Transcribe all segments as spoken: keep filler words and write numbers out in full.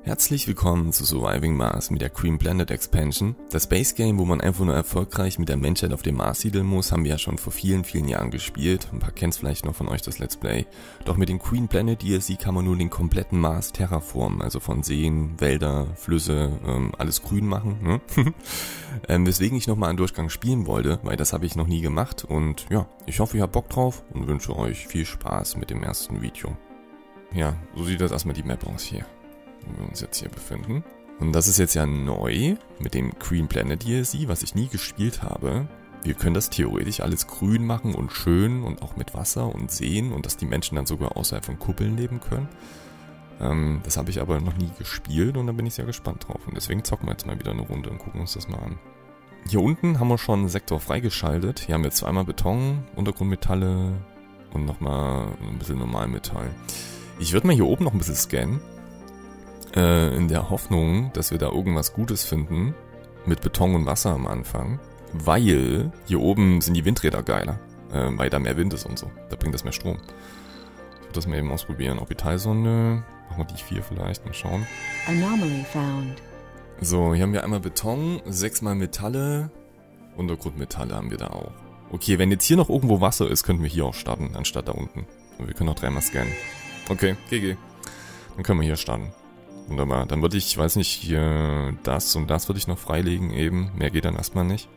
Herzlich willkommen zu Surviving Mars mit der Green Planet Expansion. Das Space Game, wo man einfach nur erfolgreich mit der Menschheit auf dem Mars siedeln muss, haben wir ja schon vor vielen, vielen Jahren gespielt. Ein paar kennt es vielleicht noch von euch, das Let's Play. Doch mit dem Green Planet D L C kann man nun den kompletten Mars terraformen, also von Seen, Wälder, Flüsse, ähm, alles grün machen. Ne? ähm, weswegen ich nochmal einen Durchgang spielen wollte, weil das habe ich noch nie gemacht. Und ja, ich hoffe, ihr habt Bock drauf und wünsche euch viel Spaß mit dem ersten Video. Ja, so sieht das erstmal die Map aus hier, wo wir uns jetzt hier befinden. Und das ist jetzt ja neu mit dem Green Planet D L C, was ich nie gespielt habe. Wir können das theoretisch alles grün machen und schön und auch mit Wasser und Seen und dass die Menschen dann sogar außerhalb von Kuppeln leben können. Ähm, das habe ich aber noch nie gespielt und da bin ich sehr gespannt drauf. Und deswegen zocken wir jetzt mal wieder eine Runde und gucken uns das mal an. Hier unten haben wir schon einen Sektor freigeschaltet. Hier haben wir zweimal Beton, Untergrundmetalle und nochmal ein bisschen Normalmetall. Ich würde mal hier oben noch ein bisschen scannen. Äh, in der Hoffnung, dass wir da irgendwas Gutes finden. Mit Beton und Wasser am Anfang. Weil hier oben sind die Windräder geiler. Äh, weil da mehr Wind ist und so. Da bringt das mehr Strom. Ich würde das mal eben ausprobieren. Orbitalsonde. Machen wir die vier vielleicht. Mal schauen. Anomaly found. So, hier haben wir einmal Beton, sechsmal Metalle. Untergrundmetalle haben wir da auch. Okay, wenn jetzt hier noch irgendwo Wasser ist, könnten wir hier auch starten, anstatt da unten. Und wir können auch dreimal scannen. Okay, G G. Dann können wir hier starten. Wunderbar. Dann würde ich, ich weiß nicht, hier das und das würde ich noch freilegen eben. Mehr geht dann erstmal nicht.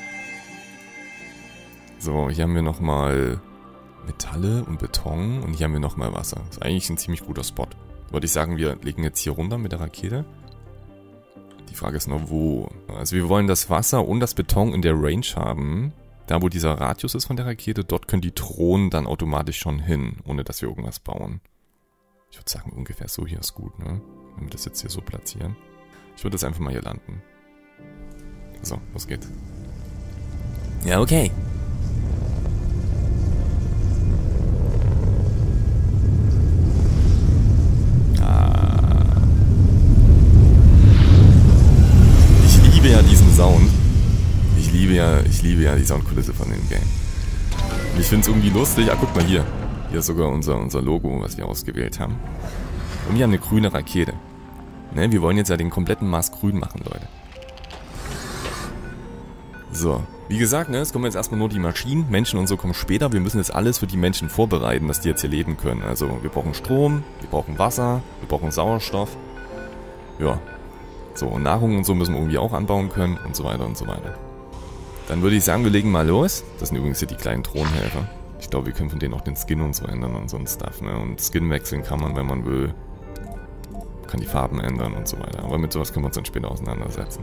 So, hier haben wir nochmal Metalle und Beton und hier haben wir nochmal Wasser. Das ist eigentlich ein ziemlich guter Spot. Würde ich sagen, wir legen jetzt hier runter mit der Rakete. Die Frage ist noch wo. Also wir wollen das Wasser und das Beton in der Range haben. Da wo dieser Radius ist von der Rakete, dort können die Drohnen dann automatisch schon hin, ohne dass wir irgendwas bauen. Ich würde sagen, ungefähr so hier ist gut, ne? Wenn wir das jetzt hier so platzieren. Ich würde das einfach mal hier landen. So, los geht's. Ja, okay. Ah. Ich liebe ja diesen Sound. Ich liebe ja, ich liebe ja die Soundkulisse von dem Game. Und ich finde es irgendwie lustig. Ah, guck mal hier. Hier ist sogar unser, unser Logo, was wir ausgewählt haben. Und wir haben eine grüne Rakete. Ne, wir wollen jetzt ja den kompletten Mars grün machen, Leute. So, wie gesagt, ne, es kommen jetzt erstmal nur die Maschinen. Menschen und so kommen später. Wir müssen jetzt alles für die Menschen vorbereiten, dass die jetzt hier leben können. Also, wir brauchen Strom, wir brauchen Wasser, wir brauchen Sauerstoff. Ja. So, und Nahrung und so müssen wir irgendwie auch anbauen können und so weiter und so weiter. Dann würde ich sagen, wir legen mal los. Das sind übrigens hier die kleinen Drohnenhelfer. Ich glaube, wir können von denen auch den Skin und so ändern und so ein Stuff, ne? Und Skin wechseln kann man, wenn man will. Kann die Farben ändern und so weiter. Aber mit sowas können wir uns dann später auseinandersetzen.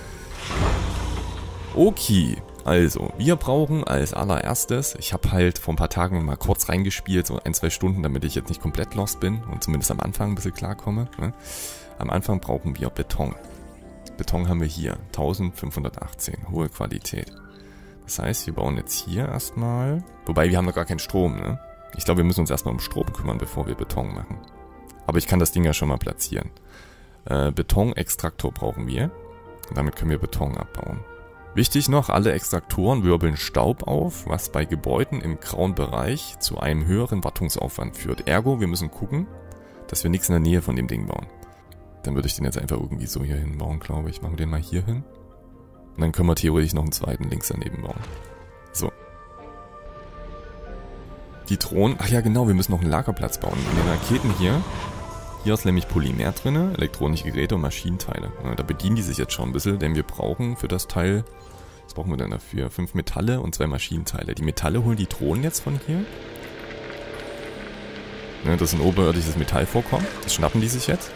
Okay, also, wir brauchen als allererstes, ich habe halt vor ein paar Tagen mal kurz reingespielt, so ein, zwei Stunden, damit ich jetzt nicht komplett lost bin und zumindest am Anfang ein bisschen klarkomme, ne? Am Anfang brauchen wir Beton. Beton haben wir hier, eintausendfünfhundertachtzehn, hohe Qualität. Das heißt, wir bauen jetzt hier erstmal, wobei wir haben noch gar keinen Strom, ne? Ich glaube, wir müssen uns erstmal um Strom kümmern, bevor wir Beton machen. Aber ich kann das Ding ja schon mal platzieren. Äh, Betonextraktor brauchen wir. Und damit können wir Beton abbauen. Wichtig noch, alle Extraktoren wirbeln Staub auf, was bei Gebäuden im grauen Bereich zu einem höheren Wartungsaufwand führt. Ergo, wir müssen gucken, dass wir nichts in der Nähe von dem Ding bauen. Dann würde ich den jetzt einfach irgendwie so hier hinbauen, glaube ich. Machen wir den mal hier hin. Und dann können wir theoretisch noch einen zweiten links daneben bauen. So. Die Drohnen... Ach ja, genau, wir müssen noch einen Lagerplatz bauen. In den Raketen hier... Hier ist nämlich Polymer drin, elektronische Geräte und Maschinenteile. Ja, da bedienen die sich jetzt schon ein bisschen, denn wir brauchen für das Teil... Was brauchen wir denn dafür? Fünf Metalle und zwei Maschinenteile. Die Metalle holen die Drohnen jetzt von hier. Ja, das ist ein oberirdisches Metallvorkommen. Das schnappen die sich jetzt.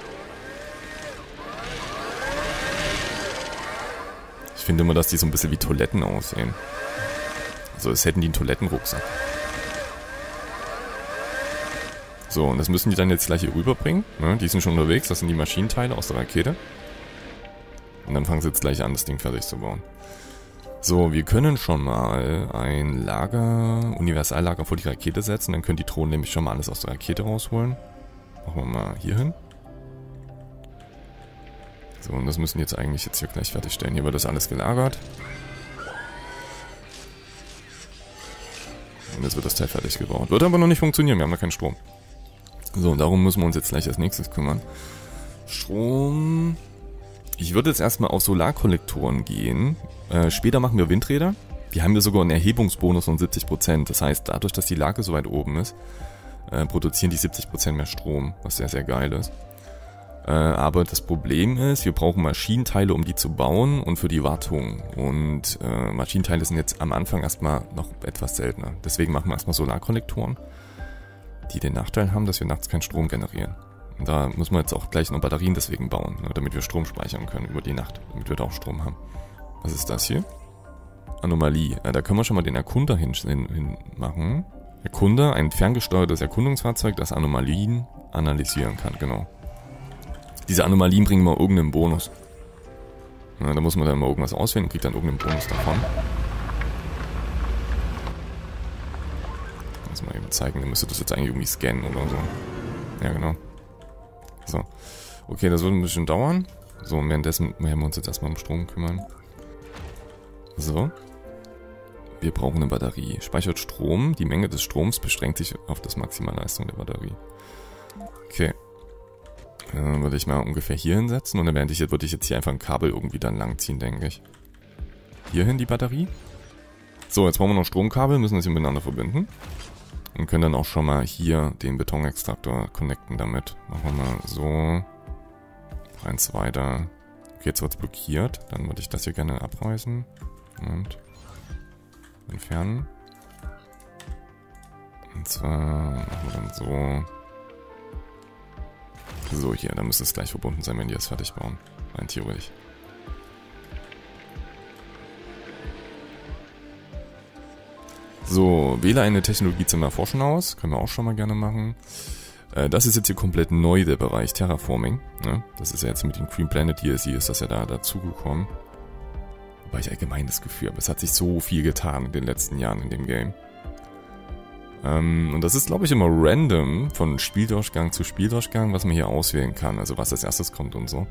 Ich finde immer, dass die so ein bisschen wie Toiletten aussehen. Also als hätten die einen Toilettenrucksack. So, und das müssen die dann jetzt gleich hier rüberbringen. Ne? Die sind schon unterwegs, das sind die Maschinenteile aus der Rakete. Und dann fangen sie jetzt gleich an, das Ding fertig zu bauen. So, wir können schon mal ein Lager, Universallager vor die Rakete setzen. Dann können die Drohnen nämlich schon mal alles aus der Rakete rausholen. Machen wir mal hier hin. So, und das müssen jetzt eigentlich jetzt hier gleich fertigstellen. Hier wird das alles gelagert. Und jetzt wird das Teil fertig gebaut. Wird aber noch nicht funktionieren, wir haben noch keinen Strom. So, und darum müssen wir uns jetzt gleich als nächstes kümmern. Strom. Ich würde jetzt erstmal auf Solarkollektoren gehen. Äh, später machen wir Windräder. Die haben wir sogar einen Erhebungsbonus von siebzig Prozent. Das heißt, dadurch, dass die Lage so weit oben ist, äh, produzieren die siebzig Prozent mehr Strom, was sehr, sehr geil ist. Äh, aber das Problem ist, wir brauchen Maschinenteile, um die zu bauen und für die Wartung. Und äh, Maschinenteile sind jetzt am Anfang erstmal noch etwas seltener. Deswegen machen wir erstmal Solarkollektoren, die den Nachteil haben, dass wir nachts keinen Strom generieren. Und da müssen wir jetzt auch gleich noch Batterien deswegen bauen, ne, damit wir Strom speichern können über die Nacht, damit wir da auch Strom haben. Was ist das hier? Anomalie. Ja, da können wir schon mal den Erkunder hin, hin, hin machen. Erkunder, ein ferngesteuertes Erkundungsfahrzeug, das Anomalien analysieren kann, genau. Diese Anomalien bringen mal irgendeinen Bonus. Ja, da muss man dann mal irgendwas auswählen und kriegt dann irgendeinen Bonus davon. Muss mal eben zeigen, dann müsste das jetzt eigentlich irgendwie scannen oder so. Ja, genau. So. Okay, das wird ein bisschen dauern. So, währenddessen werden wir uns jetzt erstmal um Strom kümmern. So. Wir brauchen eine Batterie. Speichert Strom. Die Menge des Stroms beschränkt sich auf das Maximalleistung der Batterie. Okay. Dann würde ich mal ungefähr hier hinsetzen und dann werde ich, würde ich jetzt hier einfach ein Kabel irgendwie dann langziehen, denke ich. Hierhin die Batterie. So, jetzt brauchen wir noch Stromkabel, müssen das hier miteinander verbinden. Und können dann auch schon mal hier den Betonextraktor connecten damit. Machen wir mal so. Eins weiter. Okay, jetzt wird es blockiert. Dann würde ich das hier gerne abreißen. Und entfernen. Und zwar machen wir dann so. So, hier, dann müsste es gleich verbunden sein, wenn die das fertig bauen. Rein theoretisch. So, wähle eine Technologie zum Erforschen aus. Können wir auch schon mal gerne machen. Äh, das ist jetzt hier komplett neu, der Bereich Terraforming. Ne? Das ist ja jetzt mit dem Green Planet D L C ist das ja da dazugekommen. Wobei ich allgemein das Gefühl habe, es hat sich so viel getan in den letzten Jahren in dem Game. Ähm, und das ist, glaube ich, immer random von Spieldurchgang zu Spieldurchgang, was man hier auswählen kann. Also was als erstes kommt und so.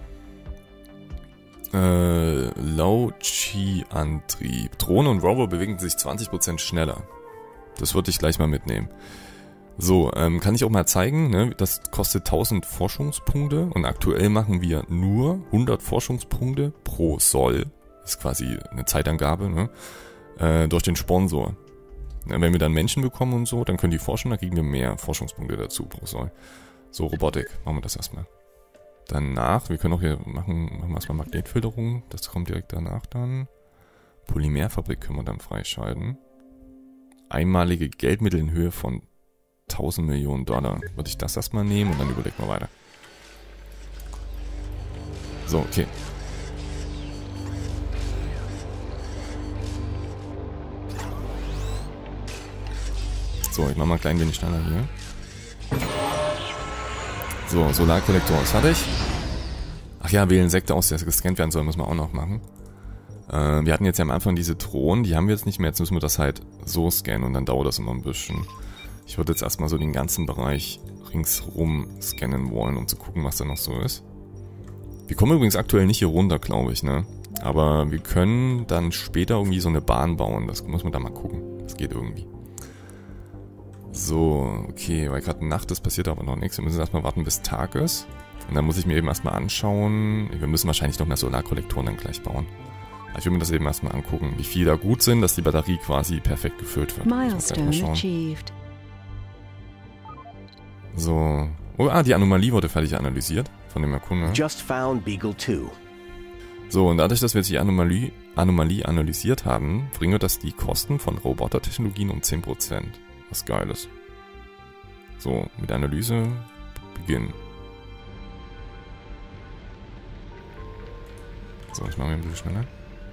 Äh, Low-Chi-Antrieb. Drohne und Rover bewegen sich zwanzig Prozent schneller. Das würde ich gleich mal mitnehmen. So, ähm, kann ich auch mal zeigen, ne? Das kostet tausend Forschungspunkte und aktuell machen wir nur hundert Forschungspunkte pro Soll. Das ist quasi eine Zeitangabe, ne? Äh, durch den Sponsor. Ja, wenn wir dann Menschen bekommen und so, dann können die forschen, dann kriegen wir mehr Forschungspunkte dazu pro Soll. So, Robotik, machen wir das erstmal. Danach, wir können auch hier machen, machen wir erstmal Magnetfilterung, das kommt direkt danach dann. Polymerfabrik können wir dann freischalten. Einmalige Geldmittel in Höhe von tausend Millionen Dollar. Würde ich das erstmal nehmen und dann überlegen wir weiter. So, okay. So, ich mache mal ein klein wenig schneller hier. So, Solarkollektor ist fertig. Ach ja, wählen Sektor aus, der gescannt werden soll, müssen wir auch noch machen. Äh, wir hatten jetzt ja am Anfang diese Drohnen, die haben wir jetzt nicht mehr, jetzt müssen wir das halt so scannen und dann dauert das immer ein bisschen. Ich würde jetzt erstmal so den ganzen Bereich ringsrum scannen wollen, um zu gucken, was da noch so ist. Wir kommen übrigens aktuell nicht hier runter, glaube ich, ne? Aber wir können dann später irgendwie so eine Bahn bauen, das muss man da mal gucken. Das geht irgendwie. So, okay, weil gerade Nacht ist, passiert aber noch nichts. Wir müssen erstmal warten, bis Tag ist. Und dann muss ich mir eben erstmal anschauen. Wir müssen wahrscheinlich noch mehr Solarkollektoren dann gleich bauen. Aber ich will mir das eben erstmal angucken, wie viel da gut sind, dass die Batterie quasi perfekt gefüllt wird. Milestone achieved. So. Oh, ah, die Anomalie wurde fertig analysiert von dem Erkunder. Just found Beagle two. So, und dadurch, dass wir jetzt die Anomalie, Anomalie analysiert haben, bringen wir das die Kosten von Robotertechnologien um zehn Prozent. Was Geiles. So, mit der Analyse beginnen. So, ich mache mir ein bisschen schneller.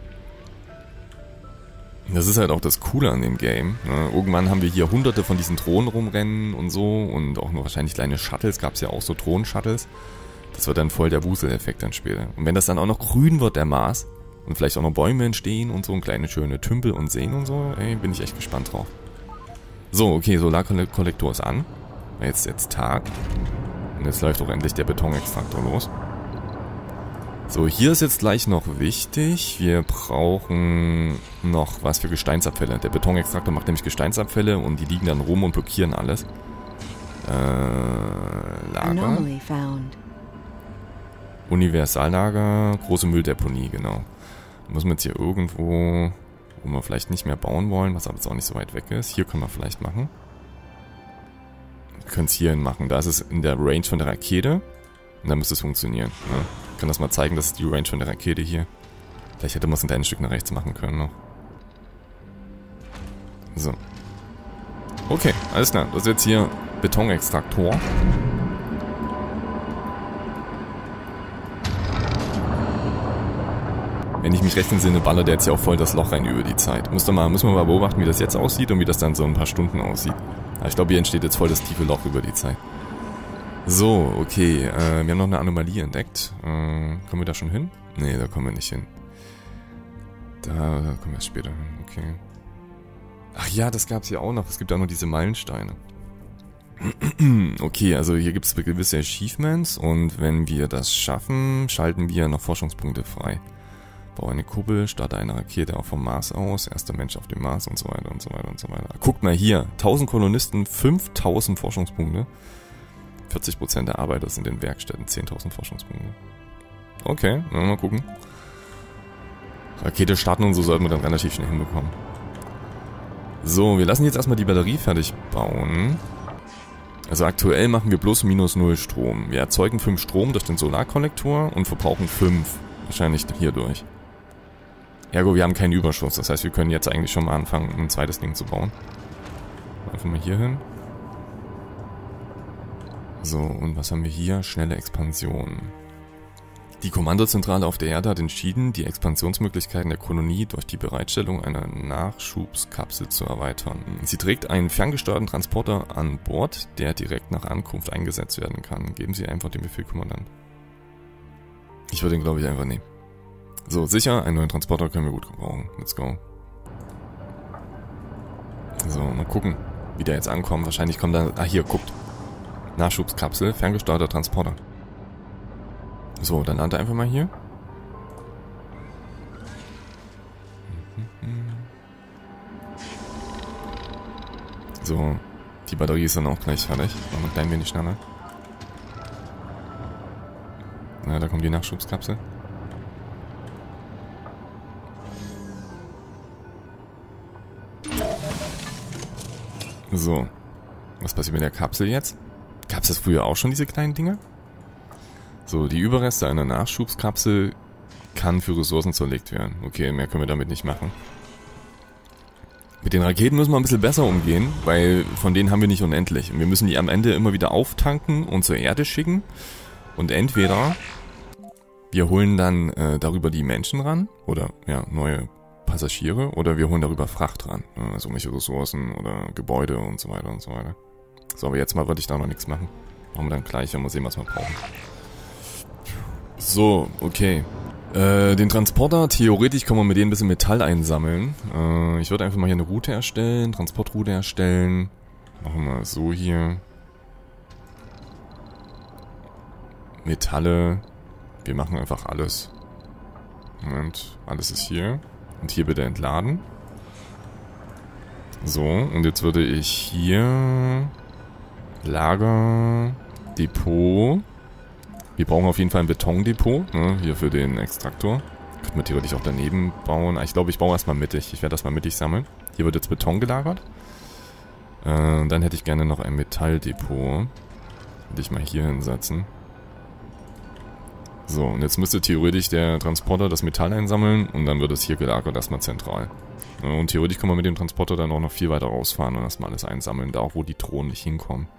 Das ist halt auch das Coole an dem Game. Ne? Irgendwann haben wir hier hunderte von diesen Drohnen rumrennen und so und auch nur wahrscheinlich kleine Shuttles, gab es ja auch so Drohnen-Shuttles. Das wird dann voll der Wusel-Effekt dann später. Und wenn das dann auch noch grün wird, der Mars, und vielleicht auch noch Bäume entstehen und so, und kleine schöne Tümpel und Seen und so, ey, bin ich echt gespannt drauf. So, okay, Solarkollektor ist an. Jetzt jetzt Tag. Und jetzt läuft auch endlich der Betonextraktor los. So, hier ist jetzt gleich noch wichtig. Wir brauchen noch was für Gesteinsabfälle. Der Betonextraktor macht nämlich Gesteinsabfälle und die liegen dann rum und blockieren alles. Äh, Lager. Universallager, große Mülldeponie, genau. Da müssen wir jetzt hier irgendwo, wo wir vielleicht nicht mehr bauen wollen, was aber jetzt auch nicht so weit weg ist. Hier können wir vielleicht machen. Wir können es hierhin machen. Da ist es in der Range von der Rakete. Und dann müsste es funktionieren. Ja. Ich kann das mal zeigen, das ist die Range von der Rakete hier. Vielleicht hätte man es ein kleines Stück nach rechts machen können noch. So. Okay, alles klar. Das ist jetzt hier Betonextraktor. Wenn ich mich recht entsinne, ballert der jetzt ja auch voll das Loch rein über die Zeit. Muss mal, müssen wir mal beobachten, wie das jetzt aussieht und wie das dann so ein paar Stunden aussieht. Aber ich glaube, hier entsteht jetzt voll das tiefe Loch über die Zeit. So, okay. Äh, wir haben noch eine Anomalie entdeckt. Äh, kommen wir da schon hin? Nee, da kommen wir nicht hin. Da, da kommen wir später hin, okay. Ach ja, das gab es hier auch noch. Es gibt auch noch diese Meilensteine. Okay, also hier gibt es gewisse Achievements und wenn wir das schaffen, schalten wir noch Forschungspunkte frei. Baue eine Kuppel, starte eine Rakete auch vom Mars aus, erster Mensch auf dem Mars und so weiter und so weiter und so weiter. Guckt mal hier, tausend Kolonisten, fünftausend Forschungspunkte. vierzig Prozent der Arbeiter sind in Werkstätten, zehntausend Forschungspunkte. Okay, mal gucken. Rakete starten und so sollten wir dann relativ schnell hinbekommen. So, wir lassen jetzt erstmal die Batterie fertig bauen. Also aktuell machen wir bloß minus null Strom. Wir erzeugen fünf Strom durch den Solarkollektor und verbrauchen fünf. Wahrscheinlich hierdurch. Ergo, wir haben keinen Überschuss. Das heißt, wir können jetzt eigentlich schon mal anfangen, ein zweites Ding zu bauen. Einfach mal hier hin. So, und was haben wir hier? Schnelle Expansion. Die Kommandozentrale auf der Erde hat entschieden, die Expansionsmöglichkeiten der Kolonie durch die Bereitstellung einer Nachschubskapsel zu erweitern. Sie trägt einen ferngesteuerten Transporter an Bord, der direkt nach Ankunft eingesetzt werden kann. Geben Sie einfach den Befehl Kommandant. Ich würde den, glaube ich, einfach nehmen. So, sicher, einen neuen Transporter können wir gut gebrauchen. Let's go. So, mal gucken, wie der jetzt ankommt. Wahrscheinlich kommt da... Ah, hier, guckt. Nachschubskapsel, ferngesteuerter Transporter. So, dann lande einfach mal hier. So, die Batterie ist dann auch gleich fertig. Machen wir ein klein wenig schneller. Na, da kommt die Nachschubskapsel. So. Was passiert mit der Kapsel jetzt? Gab es das früher auch schon, diese kleinen Dinger? So, die Überreste einer Nachschubskapsel kann für Ressourcen zerlegt werden. Okay, mehr können wir damit nicht machen. Mit den Raketen müssen wir ein bisschen besser umgehen, weil von denen haben wir nicht unendlich. Und wir müssen die am Ende immer wieder auftanken und zur Erde schicken. Und entweder wir holen dann äh, darüber die Menschen ran, oder ja, neue Passagiere, oder wir holen darüber Fracht ran. Also irgendwelche Ressourcen oder Gebäude und so weiter und so weiter. So, aber jetzt mal würde ich da noch nichts machen. Machen wir dann gleich und mal sehen, was wir brauchen. So, okay. Äh, den Transporter, theoretisch kann man mit dem ein bisschen Metall einsammeln. Äh, ich würde einfach mal hier eine Route erstellen, Transportroute erstellen. Machen wir so hier. Metalle. Wir machen einfach alles. Moment, alles ist hier. Und hier bitte entladen. So, und jetzt würde ich hier... Lager... Depot... Wir brauchen auf jeden Fall ein Betondepot, ne, hier für den Extraktor. Könnte man theoretisch auch daneben bauen. Ich glaube, ich baue erstmal mittig. Ich werde das mal mittig sammeln. Hier wird jetzt Beton gelagert. Äh, dann hätte ich gerne noch ein Metalldepot. Würde ich mal hier hinsetzen. So, und jetzt müsste theoretisch der Transporter das Metall einsammeln und dann wird es hier gelagert, erstmal zentral. Und theoretisch kann man mit dem Transporter dann auch noch viel weiter rausfahren und erstmal alles einsammeln, da auch wo die Drohnen nicht hinkommen.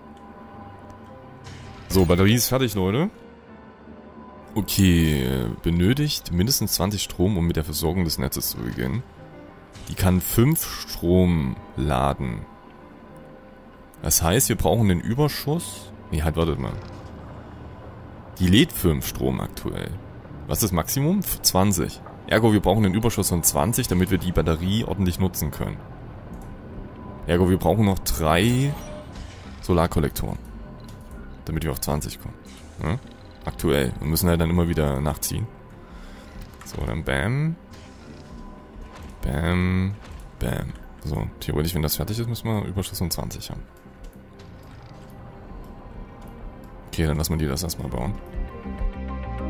So, Batterie ist fertig, Leute. Okay, benötigt mindestens zwanzig Strom, um mit der Versorgung des Netzes zu beginnen. Die kann fünf Strom laden. Das heißt, wir brauchen den Überschuss... Nee, halt, wartet mal. Die lädt fünf Strom aktuell. Was ist das Maximum? zwanzig. Ergo, wir brauchen den Überschuss von zwanzig, damit wir die Batterie ordentlich nutzen können. Ergo, wir brauchen noch drei Solarkollektoren. Damit wir auf zwanzig kommen. Ja? Aktuell. Wir müssen halt dann immer wieder nachziehen. So, dann bam. Bam. Bam. So, theoretisch, wenn das fertig ist, müssen wir Überschuss von zwanzig haben. Okay, dann lassen wir die das erstmal bauen.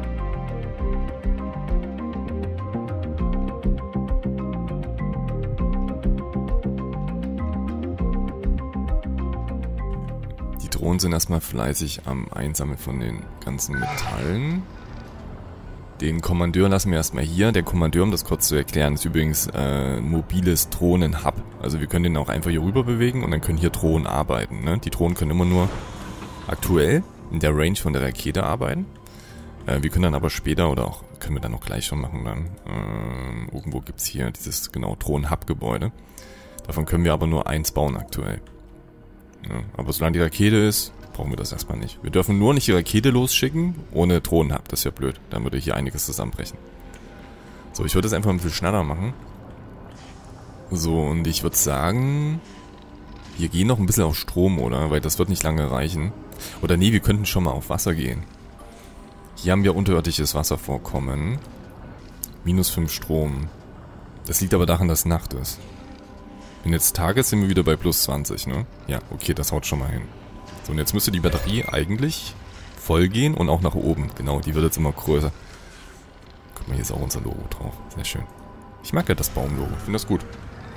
Drohnen sind erstmal fleißig am Einsammeln von den ganzen Metallen. Den Kommandeur lassen wir erstmal hier. Der Kommandeur, um das kurz zu erklären, ist übrigens äh, ein mobiles Drohnen-Hub. Also wir können den auch einfach hier rüber bewegen und dann können hier Drohnen arbeiten. Ne? Die Drohnen können immer nur aktuell in der Range von der Rakete arbeiten. Äh, wir können dann aber später oder auch, können wir dann auch gleich schon machen dann. Äh, irgendwo gibt es hier dieses genau Drohnen-Hub-Gebäude. Davon können wir aber nur eins bauen aktuell. Ja, aber solange die Rakete ist, brauchen wir das erstmal nicht. Wir dürfen nur nicht die Rakete losschicken, ohne Drohnenhub. Das ist ja blöd. Dann würde hier einiges zusammenbrechen. So, ich würde das einfach ein bisschen schneller machen. So, und ich würde sagen, wir gehen noch ein bisschen auf Strom, oder? Weil das wird nicht lange reichen. Oder nee, wir könnten schon mal auf Wasser gehen. Hier haben wir unterirdisches Wasservorkommen. Minus fünf Strom. Das liegt aber daran, dass Nacht ist. Wenn jetzt Tag ist, sind wir wieder bei plus zwanzig, ne? Ja, okay, das haut schon mal hin. So, und jetzt müsste die Batterie eigentlich voll gehen und auch nach oben. Genau, die wird jetzt immer größer. Guck mal, hier ist auch unser Logo drauf. Sehr schön. Ich mag ja das Baumlogo, ich finde das gut.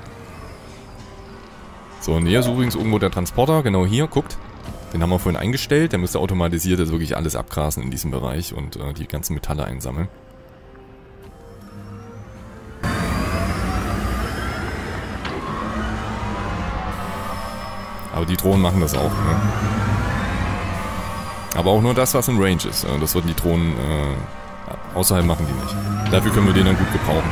So, und hier ist übrigens irgendwo der Transporter, genau hier, guckt. Den haben wir vorhin eingestellt, der müsste automatisiert jetzt wirklich alles abgrasen in diesem Bereich und äh, die ganzen Metalle einsammeln. Aber die Drohnen machen das auch, ne? Aber auch nur das, was in Range ist. Das würden die Drohnen äh, außerhalb machen die nicht. Dafür können wir den dann gut gebrauchen.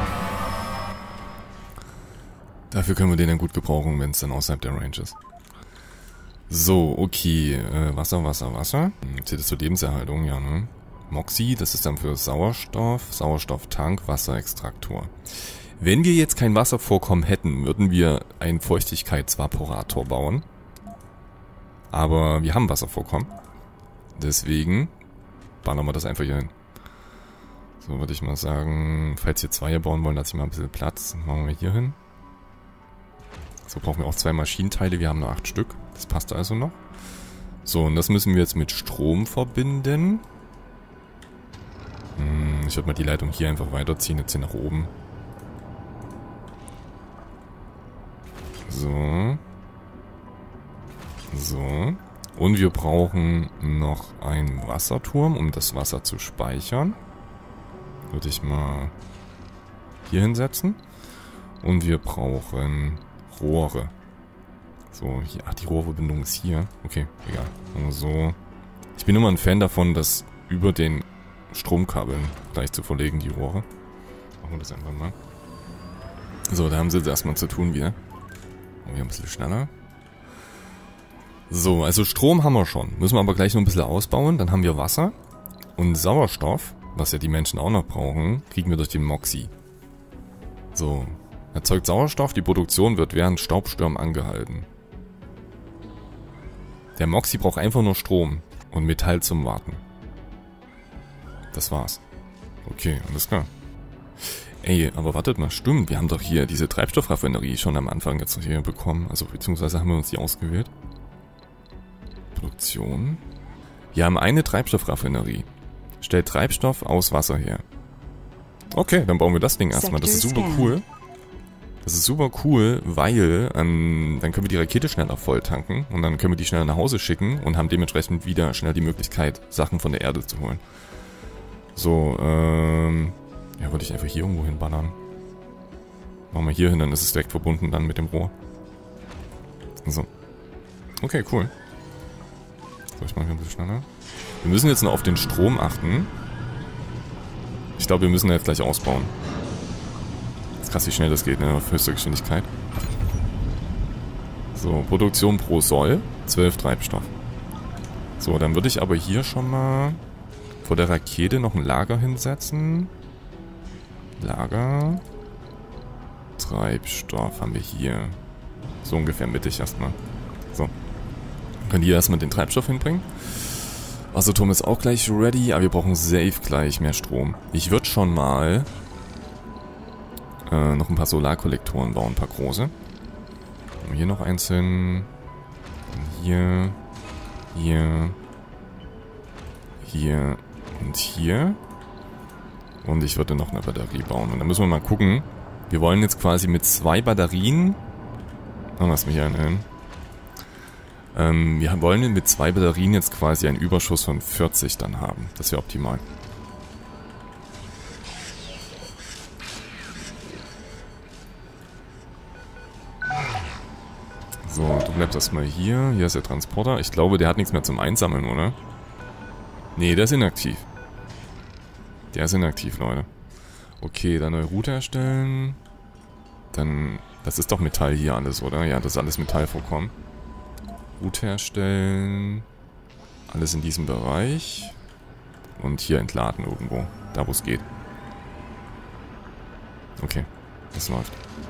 Dafür können wir den dann gut gebrauchen, wenn es dann außerhalb der Range ist. So, okay. Äh, Wasser, Wasser, Wasser. Zählt das zur Lebenserhaltung? Ja, ne? Moxie, das ist dann für Sauerstoff. Sauerstofftank, Wasserextraktor. Wenn wir jetzt kein Wasservorkommen hätten, würden wir einen Feuchtigkeitsvaporator bauen. Aber wir haben Wasservorkommen. Deswegen ballern wir das einfach hier hin. So würde ich mal sagen, falls wir zwei hier bauen wollen, lasse ich mal ein bisschen Platz. Machen wir hier hin. So brauchen wir auch zwei Maschinenteile, wir haben nur acht Stück. Das passt also noch. So, und das müssen wir jetzt mit Strom verbinden. Hm, ich würde mal die Leitung hier einfach weiterziehen, jetzt hier nach oben. So. So. Und wir brauchen noch einen Wasserturm, um das Wasser zu speichern. Würde ich mal hier hinsetzen. Und wir brauchen Rohre. So, hier. Ach, die Rohrverbindung ist hier. Okay, egal. Und so. Ich bin immer ein Fan davon, das über den Stromkabeln gleich zu verlegen, die Rohre. Machen wir das einfach mal. So, da haben sie jetzt erstmal zu tun wieder. Oh, wir haben ein bisschen schneller. So, also Strom haben wir schon. Müssen wir aber gleich noch ein bisschen ausbauen. Dann haben wir Wasser. Und Sauerstoff, was ja die Menschen auch noch brauchen, kriegen wir durch den Moxie. So, erzeugt Sauerstoff. Die Produktion wird während Staubstürmen angehalten. Der Moxie braucht einfach nur Strom und Metall zum Warten. Das war's. Okay, alles klar. Ey, aber wartet mal, stimmt, wir haben doch hier diese Treibstoffraffinerie schon am Anfang jetzt hier bekommen. Also beziehungsweise haben wir uns die ausgewählt. Produktion. Wir haben eine Treibstoffraffinerie. Stellt Treibstoff aus Wasser her. Okay, dann bauen wir das Ding erstmal. Das ist super cool. Das ist super cool, weil ähm, dann können wir die Rakete schneller voll tanken und dann können wir die schneller nach Hause schicken und haben dementsprechend wieder schnell die Möglichkeit, Sachen von der Erde zu holen. So, ähm... ja, würde ich einfach hier irgendwo hinballern. Machen wir hier hin, dann ist es direkt verbunden dann mit dem Rohr. So. Okay, cool. So, ich mache hier ein bisschen schneller. Wir müssen jetzt noch auf den Strom achten. Ich glaube, wir müssen jetzt gleich ausbauen. Das ist krass, wie schnell das geht, ne? Auf höchster Geschwindigkeit. So, Produktion pro Soll. zwölf Treibstoff. So, dann würde ich aber hier schon mal vor der Rakete noch ein Lager hinsetzen. Lager. Treibstoff haben wir hier. So ungefähr mittig erstmal. So. Können hier erstmal den Treibstoff hinbringen. Wasserturm ist auch gleich ready, aber wir brauchen safe gleich mehr Strom. Ich würde schon mal äh, noch ein paar Solarkollektoren bauen, ein paar große. Hier noch eins hin. Hier. Hier. Hier. Und hier. Und ich würde noch eine Batterie bauen. Und dann müssen wir mal gucken. Wir wollen jetzt quasi mit zwei Batterien... Oh, lass mich hier hin. Ähm, wir wollen mit zwei Batterien jetzt quasi einen Überschuss von vierzig dann haben. Das wäre optimal. So, du bleibst erstmal hier. Hier ist der Transporter. Ich glaube, der hat nichts mehr zum Einsammeln, oder? Nee, der ist inaktiv. Der ist inaktiv, Leute. Okay, dann neue Route erstellen. Dann... Das ist doch Metall hier alles, oder? Ja, das ist alles Metallvorkommen. Route erstellen. Alles in diesem Bereich. Und hier entladen irgendwo. Da, wo es geht. Okay, das läuft.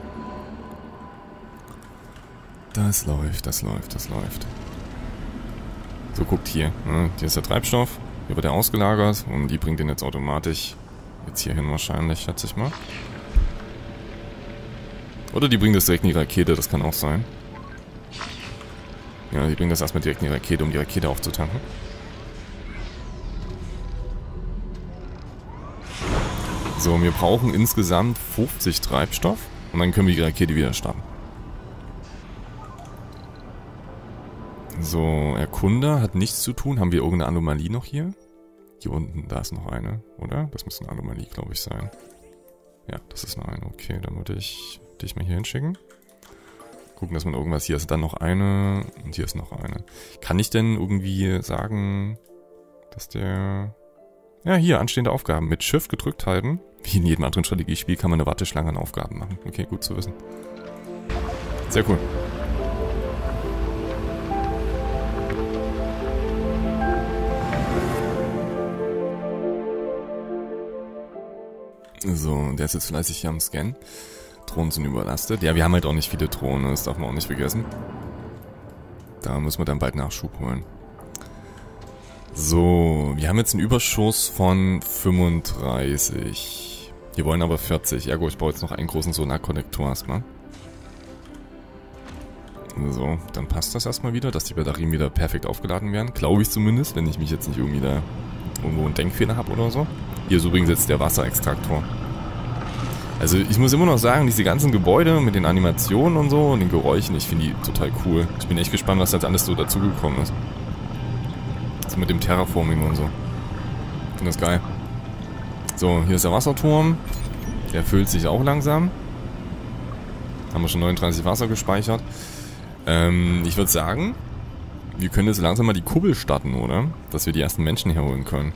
Das läuft, das läuft, das läuft. So, guckt hier. Ne? Hier ist der Treibstoff. Hier wird er ausgelagert. Und die bringt den jetzt automatisch jetzt hier hin wahrscheinlich, schätze ich mal. Oder die bringt das direkt in die Rakete, das kann auch sein. Ja, die bringt das erstmal direkt in die Rakete, um die Rakete aufzutanken. So, wir brauchen insgesamt fünfzig Treibstoff. Und dann können wir die Rakete wieder starten. So, Erkunder hat nichts zu tun. Haben wir irgendeine Anomalie noch hier? Hier unten, da ist noch eine, oder? Das müsste eine Anomalie, glaube ich, sein. Ja, das ist noch eine. Okay, dann würde ich dich mal hier hinschicken. Gucken, dass man irgendwas... Hier ist dann noch eine und hier ist noch eine. Kann ich denn irgendwie sagen, dass der... Ja, hier, anstehende Aufgaben. Mit Shift gedrückt halten. Wie in jedem anderen Strategiespiel kann man eine Warteschlange an Aufgaben machen. Okay, gut zu wissen. Sehr cool. So, der ist jetzt fleißig hier am Scan. Drohnen sind überlastet. Ja, wir haben halt auch nicht viele Drohnen, das darf man auch nicht vergessen. Da müssen wir dann bald Nachschub holen. So, wir haben jetzt einen Überschuss von fünfunddreißig. Wir wollen aber vierzig. Ergo, ich baue jetzt noch einen großen Solarkonnektor erstmal. So, dann passt das erstmal wieder, dass die Batterien wieder perfekt aufgeladen werden. Glaube ich zumindest, wenn ich mich jetzt nicht irgendwie da irgendwo einen Denkfehler habe oder so. Hier ist übrigens jetzt der Wasserextraktor. Also ich muss immer noch sagen, diese ganzen Gebäude mit den Animationen und so und den Geräuschen, ich finde die total cool. Ich bin echt gespannt, was jetzt alles so dazugekommen ist. Also mit dem Terraforming und so. Ich finde das geil. So, hier ist der Wasserturm. Der füllt sich auch langsam. Haben wir schon neununddreißig Wasser gespeichert. Ähm, ich würde sagen, wir können jetzt langsam mal die Kuppel starten, oder? Dass wir die ersten Menschen herholen können.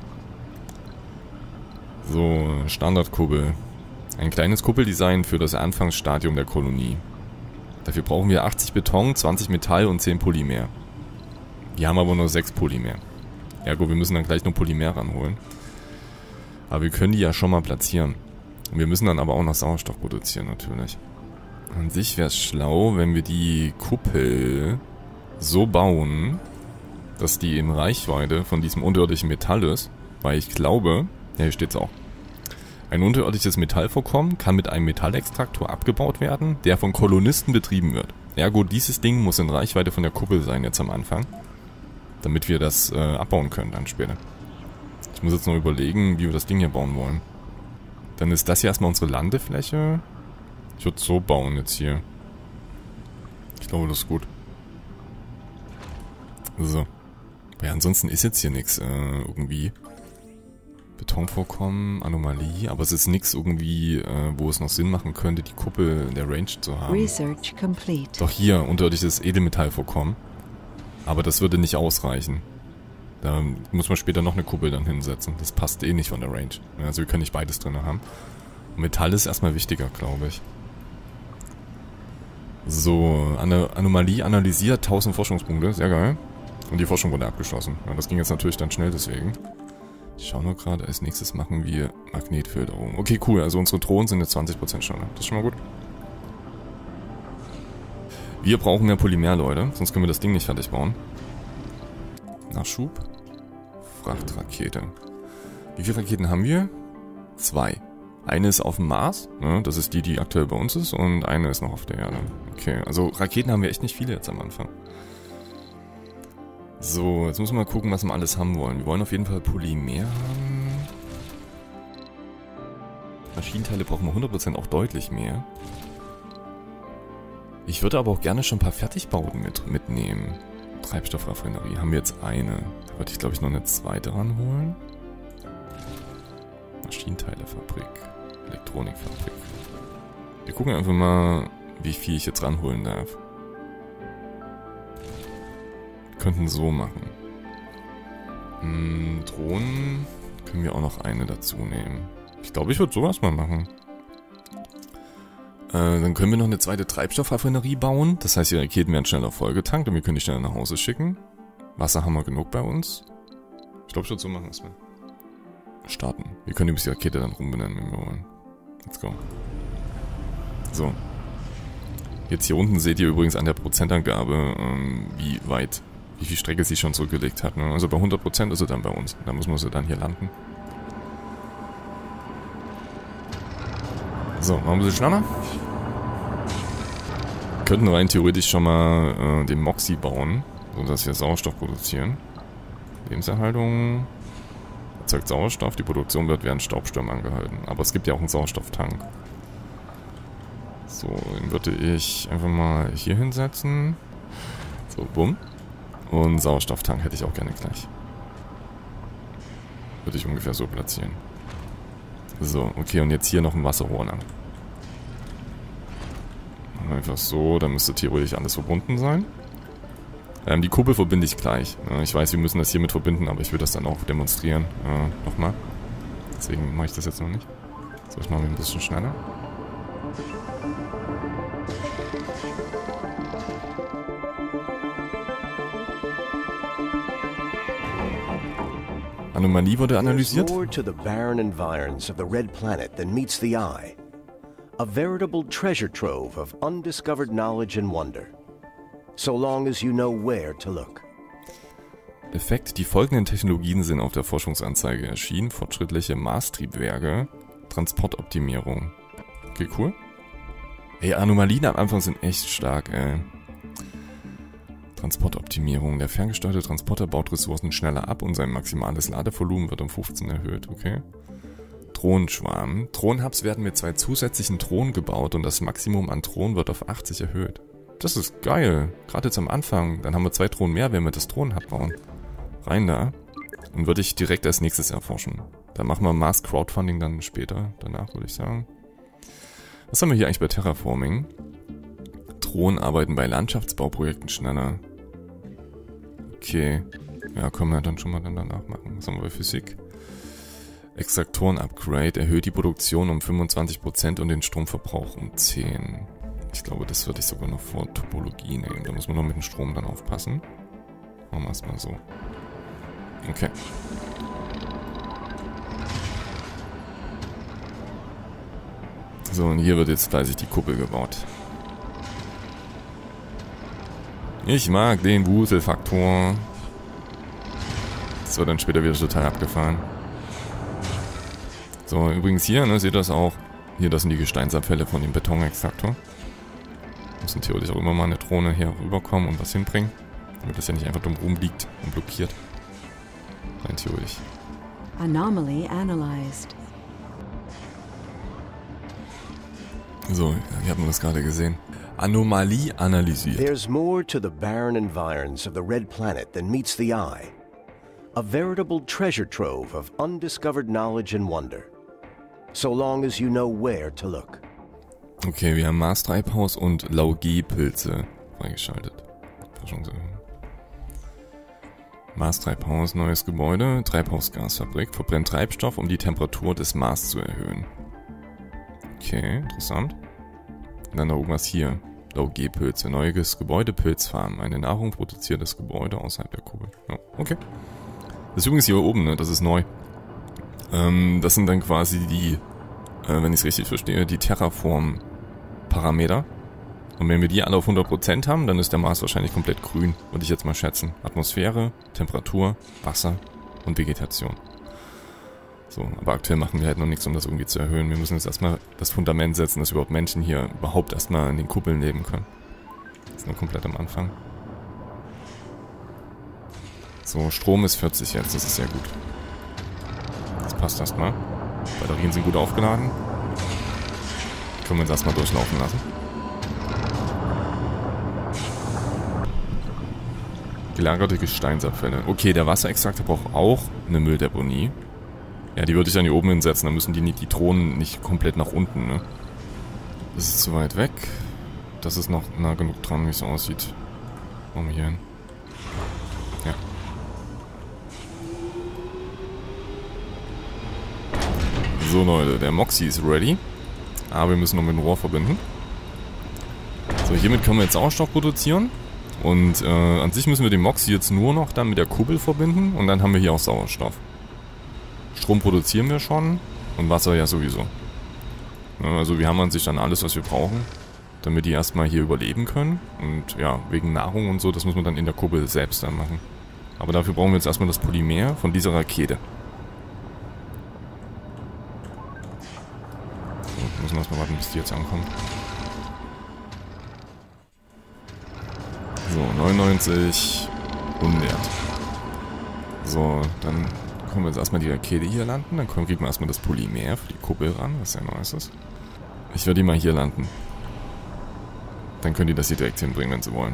So, Standardkuppel. Ein kleines Kuppeldesign für das Anfangsstadium der Kolonie. Dafür brauchen wir achtzig Beton, zwanzig Metall und zehn Polymer. Wir haben aber nur sechs Polymer. Ergo, wir müssen dann gleich nur Polymer ranholen. Aber wir können die ja schon mal platzieren. Wir müssen dann aber auch noch Sauerstoff produzieren, natürlich. An sich wäre es schlau, wenn wir die Kuppel so bauen, dass die in Reichweite von diesem unterirdischen Metall ist. Weil ich glaube, ja, hier steht es auch. Ein unterirdisches Metallvorkommen kann mit einem Metallextraktor abgebaut werden, der von Kolonisten betrieben wird. Ergo, dieses Ding muss in Reichweite von der Kuppel sein jetzt am Anfang, damit wir das äh, abbauen können dann später. Ich muss jetzt noch überlegen, wie wir das Ding hier bauen wollen. Dann ist das hier erstmal unsere Landefläche. Ich würde so bauen jetzt hier. Ich glaube, das ist gut. So. Ja, ansonsten ist jetzt hier nichts äh, irgendwie. Betonvorkommen, Anomalie, aber es ist nichts irgendwie, äh, wo es noch Sinn machen könnte, die Kuppel in der Range zu haben. Research complete. Doch hier, unterirdisches Edelmetallvorkommen. Aber das würde nicht ausreichen. Da muss man später noch eine Kuppel dann hinsetzen. Das passt eh nicht von der Range. Also wir können nicht beides drin haben. Und Metall ist erstmal wichtiger, glaube ich. So, An- Anomalie analysiert, tausend Forschungspunkte, sehr geil. Und die Forschung wurde abgeschlossen. Ja, das ging jetzt natürlich dann schnell deswegen. Ich schaue nur gerade, als nächstes machen wir Magnetfilterung. Okay, cool, also unsere Drohnen sind jetzt zwanzig Prozent schneller. Das ist schon mal gut. Wir brauchen mehr Polymer, Leute, sonst können wir das Ding nicht fertig bauen. Nachschub. Frachtrakete. Wie viele Raketen haben wir? Zwei. Eine ist auf dem Mars, ne? Das ist die, die aktuell bei uns ist, und eine ist noch auf der Erde. Okay, also Raketen haben wir echt nicht viele jetzt am Anfang. So, jetzt müssen wir mal gucken, was wir alles haben wollen. Wir wollen auf jeden Fall Polymer haben. Maschinenteile brauchen wir hundert Prozent auch deutlich mehr. Ich würde aber auch gerne schon ein paar Fertigbauten mit, mitnehmen. Treibstoffraffinerie. Haben wir jetzt eine. Da wollte ich, glaube ich, noch eine zweite ranholen. Maschinenteilegfabrik. Elektronikfabrik. Wir gucken einfach mal, wie viel ich jetzt ranholen darf. Wir könnten so machen. Hm, Drohnen können wir auch noch eine dazu nehmen. Ich glaube, ich würde sowas mal machen. Äh, dann können wir noch eine zweite Treibstoffraffinerie bauen. Das heißt, die Raketen werden schneller vollgetankt und wir können die schneller nach Hause schicken. Wasser haben wir genug bei uns. Ich glaube, ich würde so machen erstmal. Starten. Wir können übrigens die Rakete dann rumbenennen, wenn wir wollen. Let's go. So. Jetzt hier unten seht ihr übrigens an der Prozentangabe, ähm, wie weit, wie viel Strecke sie schon zurückgelegt hat. Ne? Also bei hundert Prozent ist sie dann bei uns. Da muss man sie dann hier landen. So, machen wir ein bisschen schneller. Wir könnten rein theoretisch schon mal äh, den Moxie bauen, sodass wir Sauerstoff produzieren. Lebenserhaltung erzeugt Sauerstoff, die Produktion wird während Staubstürmen angehalten. Aber es gibt ja auch einen Sauerstofftank. So, den würde ich einfach mal hier hinsetzen. So, bumm. Und Sauerstofftank hätte ich auch gerne gleich. Würde ich ungefähr so platzieren. So, okay, und jetzt hier noch ein Wasserrohr lang. Einfach so, dann müsste theoretisch alles verbunden sein. Ähm, die Kuppel verbinde ich gleich. Äh, ich weiß, wir müssen das hiermit verbinden, aber ich will das dann auch demonstrieren. Äh, nochmal. Deswegen mache ich das jetzt noch nicht. So, ich mache ein bisschen schneller. Anomalie wurde analysiert. There's more to the barren environs of the red planet than meets the eye. A veritable treasure trove of undiscovered knowledge and wonder. So long as you know where to look. Effekt: Die folgenden Technologien sind auf der Forschungsanzeige erschienen. Fortschrittliche Mars-Triebwerke, Transportoptimierung. Okay, cool. Ey, Anomalien am Anfang sind echt stark, ey. Transportoptimierung. Der ferngesteuerte Transporter baut Ressourcen schneller ab und sein maximales Ladevolumen wird um fünfzehn erhöht. Okay. Drohnenschwarm. Drohnenhubs werden mit zwei zusätzlichen Drohnen gebaut und das Maximum an Drohnen wird auf achtzig erhöht. Das ist geil. Gerade jetzt am Anfang. Dann haben wir zwei Drohnen mehr, wenn wir das Drohnenhub bauen. Rein da. Und würde ich direkt als nächstes erforschen. Dann machen wir Mars Crowdfunding dann später. Danach würde ich sagen. Was haben wir hier eigentlich bei Terraforming? Drohnen arbeiten bei Landschaftsbauprojekten schneller. Okay. Ja, können wir dann schon mal dann danach machen. Was haben wir bei Physik? Extraktoren-Upgrade erhöht die Produktion um fünfundzwanzig Prozent und den Stromverbrauch um zehn. Ich glaube, das würde ich sogar noch vor Topologie nehmen. Da muss man noch mit dem Strom dann aufpassen. Machen wir es mal so. Okay. So, und hier wird jetzt fleißig die Kuppel gebaut. Ich mag den Wuselfaktor. Das wird dann später wieder total abgefahren. So, übrigens hier, ne, seht ihr das auch? Hier, das sind die Gesteinsabfälle von dem Betonextraktor. Müssen theoretisch auch immer mal eine Drohne hier rüberkommen und was hinbringen. Damit das ja nicht einfach dumm rumliegt und blockiert. Rein theoretisch. Anomaly analyzed. So, hier hat man das gerade gesehen. Anomalie analysiert. There's more to the barren environs of the red planet than meets the eye. A veritable treasure trove of undiscovered knowledge and wonder. So long as you know where to look. Okay, wir haben Mars-Treibhaus und Lauge-Pilze freigeschaltet. Forschungserhöhung. Mars-Treibhaus, neues Gebäude, Treibhausgasfabrik, verbrennt Treibstoff, um die Temperatur des Mars zu erhöhen. Okay, interessant. Und dann noch irgendwas hier. Lauge-Pilze, neues Gebäude, Pilzfarm. Eine Nahrung produziertes Gebäude außerhalb der Kugel. Ja, okay. Das ist übrigens hier oben, ne? Das ist neu. Ähm, das sind dann quasi die, äh, wenn ich es richtig verstehe, die Terraform-Parameter. Und wenn wir die alle auf hundert Prozent haben, dann ist der Mars wahrscheinlich komplett grün, würde ich jetzt mal schätzen. Atmosphäre, Temperatur, Wasser und Vegetation. So, aber aktuell machen wir halt noch nichts, um das irgendwie zu erhöhen. Wir müssen jetzt erstmal das Fundament setzen, dass überhaupt Menschen hier überhaupt erstmal in den Kuppeln leben können. Das ist nur komplett am Anfang. So, Strom ist vierzig jetzt, das ist sehr gut. Das passt erstmal. Batterien sind gut aufgeladen. Können wir uns erstmal durchlaufen lassen. Gelagerte Gesteinsabfälle. Okay, der Wasserextraktor braucht auch eine Mülldeponie. Ja, die würde ich dann hier oben hinsetzen. Dann müssen die, die Drohnen nicht komplett nach unten, ne? Das ist zu weit weg. Das ist noch nah genug dran, wie es aussieht. Machen wir hier hin. Ja. So, Leute, der Moxie ist ready. Aber wir müssen noch mit dem Rohr verbinden. So, hiermit können wir jetzt Sauerstoff produzieren. Und äh, an sich müssen wir den Moxie jetzt nur noch dann mit der Kuppel verbinden. Und dann haben wir hier auch Sauerstoff. Strom produzieren wir schon. Und Wasser ja sowieso. Ja, also wir haben an sich dann alles, was wir brauchen, damit die erstmal hier überleben können. Und ja, wegen Nahrung und so, das muss man dann in der Kuppel selbst dann machen. Aber dafür brauchen wir jetzt erstmal das Polymer von dieser Rakete. So, müssen wir erstmal warten, bis die jetzt ankommen. So, neunundneunzig, hundert. So, dann können wir jetzt erstmal die Rakete hier landen. Dann kriegen wir erstmal das Polymer für die Kuppel ran, was ja neu ist. Ich werde die mal hier landen. Dann können die das hier direkt hinbringen, wenn sie wollen.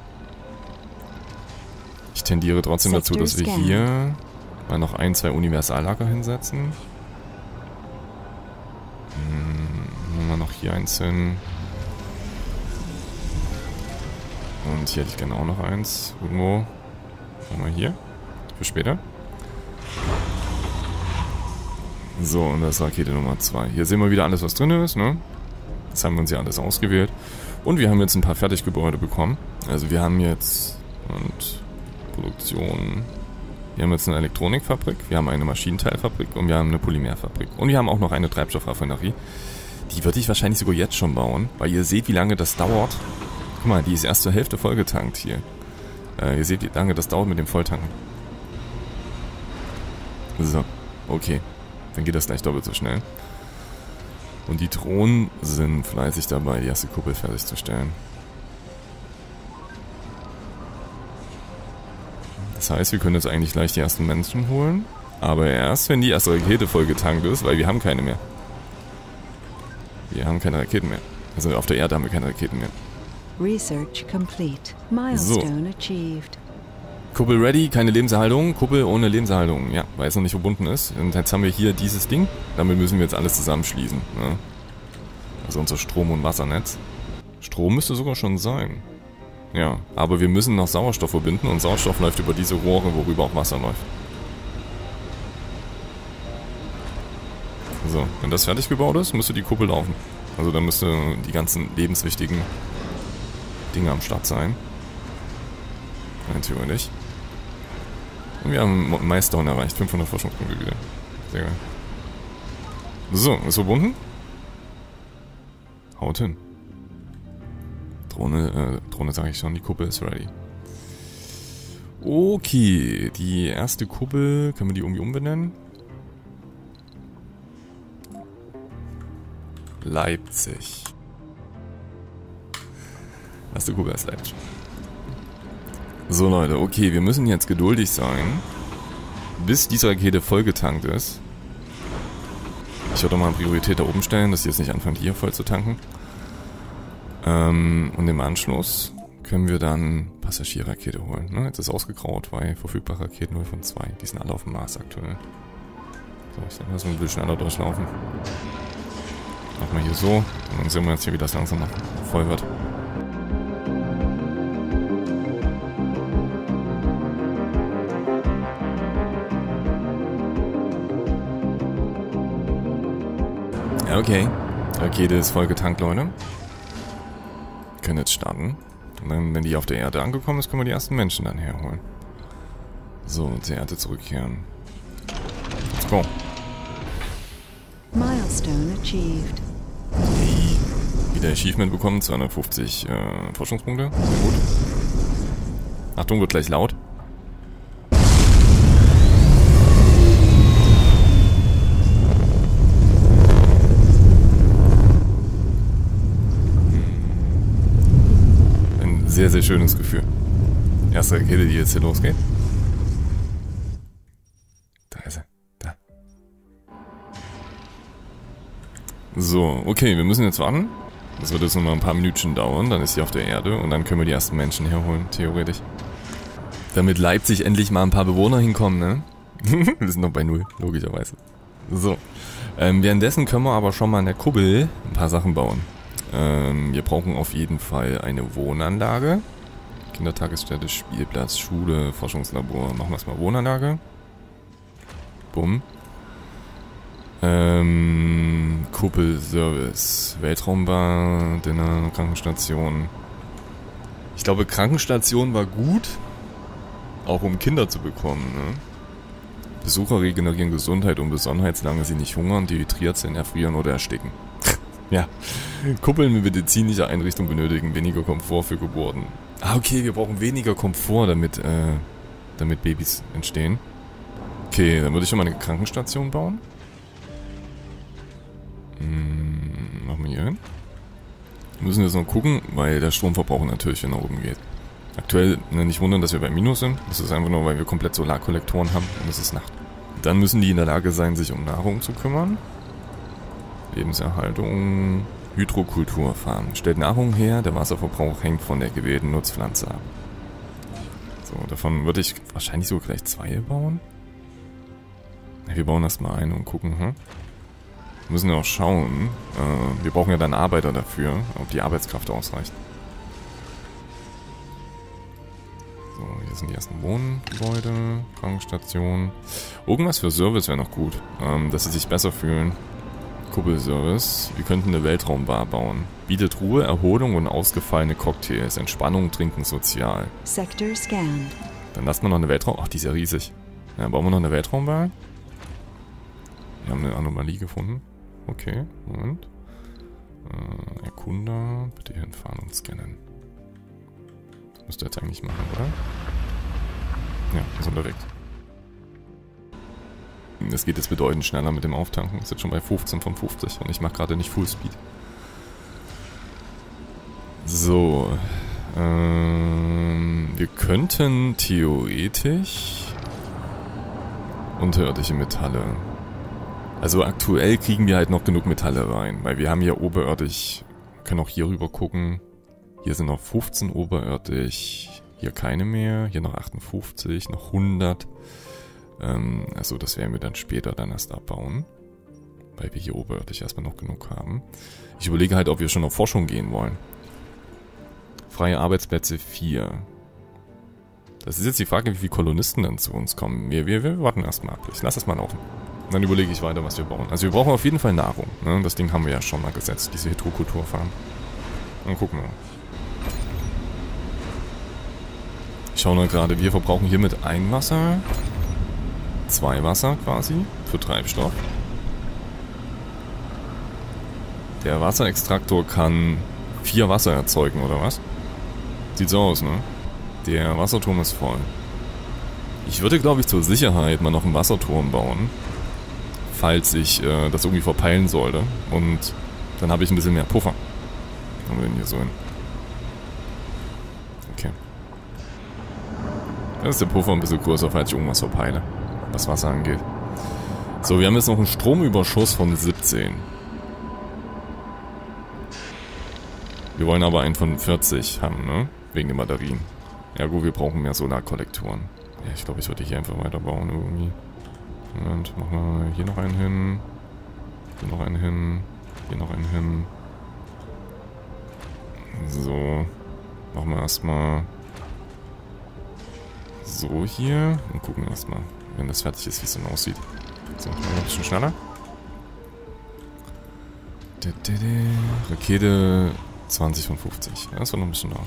Ich tendiere trotzdem dazu, dass wir hier mal noch ein, zwei Universallager hinsetzen. Hm, machen wir noch hier eins hin. Und hier hätte ich gerne auch noch eins. Irgendwo. Machen wir hier. Für später. So, und das ist Rakete Nummer zwei. Hier sehen wir wieder alles, was drin ist, ne? Das haben wir uns ja alles ausgewählt. Und wir haben jetzt ein paar Fertiggebäude bekommen. Also wir haben jetzt... Und... Produktion... Wir haben jetzt eine Elektronikfabrik, wir haben eine Maschinenteilfabrik und wir haben eine Polymerfabrik. Und wir haben auch noch eine Treibstoffraffinerie. Die würde ich wahrscheinlich sogar jetzt schon bauen, weil ihr seht, wie lange das dauert. Guck mal, die ist erst zur Hälfte vollgetankt hier. Äh, ihr seht, wie lange das dauert mit dem Volltanken. So, okay. Dann geht das gleich doppelt so schnell. Und die Drohnen sind fleißig dabei, die erste Kuppel fertigzustellen. Das heißt, wir können jetzt eigentlich gleich die ersten Menschen holen. Aber erst, wenn die erste Rakete vollgetankt ist, weil wir haben keine mehr. Wir haben keine Raketen mehr. Also auf der Erde haben wir keine Raketen mehr. Research complete. Milestone so. Achieved. Kuppel ready, keine Lebenserhaltung. Kuppel ohne Lebenserhaltung, ja, weil es noch nicht verbunden ist. Und jetzt haben wir hier dieses Ding. Damit müssen wir jetzt alles zusammenschließen. Ne? Also unser Strom- und Wassernetz. Strom müsste sogar schon sein. Ja, aber wir müssen noch Sauerstoff verbinden und Sauerstoff läuft über diese Rohre, worüber auch Wasser läuft. So, wenn das fertig gebaut ist, müsste die Kuppel laufen. Also dann müsste die ganzen lebenswichtigen Dinge am Start sein. Rein theoretisch. Und wir haben einen Milestone erreicht. fünfhundert Forschungspunkte wieder. Sehr geil. So, ist verbunden. Haut hin. Drohne, äh, Drohne sage ich schon, die Kuppel ist ready. Okay, die erste Kuppel, können wir die irgendwie umbenennen? Leipzig. Erste Kuppel ist Leipzig. So Leute, okay, wir müssen jetzt geduldig sein, bis diese Rakete vollgetankt ist. Ich würde mal Priorität da oben stellen, dass sie jetzt nicht anfangen, hier voll zu tanken. Ähm, und im Anschluss können wir dann Passagierrakete holen. Ne? Jetzt ist ausgegraut, weil verfügbare Raketen null von zwei. Die sind alle auf dem Mars aktuell. So, ich denke, dass wir ein bisschen schneller durchlaufen. Machen wir hier so. Und dann sehen wir jetzt hier, wie das langsam noch voll wird. Ja, okay. Rakete ist voll getankt, Leute. Können jetzt starten. Und dann, wenn die auf der Erde angekommen ist, können wir die ersten Menschen dann herholen. So, zur Erde zurückkehren. Let's go. Milestone achieved. Hey, wieder Achievement bekommen, zweihundertfünfzig äh, Forschungspunkte. Sehr gut. Achtung, wird gleich laut. Sehr, sehr schönes Gefühl. Erste Rakete, die jetzt hier losgeht. Da ist er. Da. So, okay, wir müssen jetzt warten. Das wird jetzt noch mal ein paar Minütchen dauern. Dann ist sie auf der Erde und dann können wir die ersten Menschen herholen, theoretisch. Damit Leipzig endlich mal ein paar Bewohner hinkommen, ne? Wir sind noch bei null, logischerweise. So. Ähm, währenddessen können wir aber schon mal in der Kuppel ein paar Sachen bauen. Ähm, wir brauchen auf jeden Fall eine Wohnanlage. Kindertagesstätte, Spielplatz, Schule, Forschungslabor. Machen wir erstmal Wohnanlage. Bumm. Ähm, Kuppelservice, Weltraumbar, Dinner, Krankenstation. Ich glaube, Krankenstation war gut, auch um Kinder zu bekommen, ne? Besucher regenerieren Gesundheit und Besonnenheit, solange sie nicht hungern, dehydriert sind, erfrieren oder ersticken. Ja. Kuppeln mit medizinischer Einrichtung benötigen weniger Komfort für Geburten. Ah, okay, wir brauchen weniger Komfort, damit, äh, damit Babys entstehen. Okay, dann würde ich schon mal eine Krankenstation bauen. Hm, machen wir hier hin. Wir müssen jetzt noch gucken, weil der Stromverbrauch natürlich hier nach oben geht. Aktuell, ne, nicht wundern, dass wir bei Minus sind. Das ist einfach nur, weil wir komplett Solarkollektoren haben und es ist Nacht. Dann müssen die in der Lage sein, sich um Nahrung zu kümmern. Lebenserhaltung, Hydrokulturfarm. Stellt Nahrung her, der Wasserverbrauch hängt von der gewählten Nutzpflanze ab. So, davon würde ich wahrscheinlich so gleich zwei bauen. Wir bauen erstmal eine und gucken, hm? Wir müssen ja auch schauen. Äh, wir brauchen ja dann Arbeiter dafür, ob die Arbeitskraft ausreicht. So, hier sind die ersten Wohngebäude, Krankenstation. Irgendwas für Service wäre noch gut, ähm, dass sie sich besser fühlen. Kuppelservice. Wir könnten eine Weltraumbar bauen. Bietet Ruhe, Erholung und ausgefallene Cocktails. Entspannung, Trinken, sozial. Sector scanned. Dann lassen wir noch eine Weltraum... Ach, die ist ja riesig. Ja, bauen wir noch eine Weltraumbar. Wir haben eine Anomalie gefunden. Okay, Moment. Äh, Erkunder. Bitte hier hinfahren und scannen. Das müsste jetzt eigentlich machen, oder? Ja, ist unterwegs. Das geht jetzt bedeutend schneller mit dem Auftanken. Ist jetzt schon bei fünfzehn von fünfzig und ich mache gerade nicht Fullspeed. So. Ähm, wir könnten theoretisch unterirdische Metalle. Also aktuell kriegen wir halt noch genug Metalle rein, weil wir haben hier oberirdisch, können auch hier rüber gucken. Hier sind noch fünfzehn oberirdisch, hier keine mehr, hier noch achtundfünfzig, noch hundert. Ähm, also das werden wir dann später dann erst abbauen, weil wir hier oberirdisch erstmal noch genug haben. Ich überlege halt, ob wir schon auf Forschung gehen wollen. Freie Arbeitsplätze vier. Das ist jetzt die Frage, wie viele Kolonisten dann zu uns kommen. Wir, wir, wir warten erstmal ab. Ich lasse das mal laufen. Dann überlege ich weiter, was wir bauen. Also wir brauchen auf jeden Fall Nahrung. Ne? Das Ding haben wir ja schon mal gesetzt, diese Hydrokulturfarm. Dann gucken wir mal. Ich schaue nur gerade, wir verbrauchen hiermit ein Wasser. Zwei Wasser quasi für Treibstoff. Der Wasserextraktor kann vier Wasser erzeugen, oder was? Sieht so aus, ne? Der Wasserturm ist voll. Ich würde, glaube ich, zur Sicherheit mal noch einen Wasserturm bauen. Falls ich äh, das irgendwie verpeilen sollte. Und dann habe ich ein bisschen mehr Puffer. Haben wir den hier so hin? Okay. Dann ist der Puffer ein bisschen größer, falls ich irgendwas verpeile. Was Wasser angeht. So, wir haben jetzt noch einen Stromüberschuss von siebzehn. Wir wollen aber einen von vierzig haben, ne? Wegen den Batterien. Ja gut, wir brauchen mehr Solarkollektoren. Ja, ich glaube, ich würde hier einfach weiterbauen irgendwie. Und machen wir hier noch einen hin. Hier noch einen hin. Hier noch einen hin. So. Machen wir erstmal so hier. Und gucken erstmal, wenn das fertig ist, wie es dann aussieht. So, machen wir ein bisschen schneller. Rakete zwanzig von fünfzig. Ja, das war noch ein bisschen da.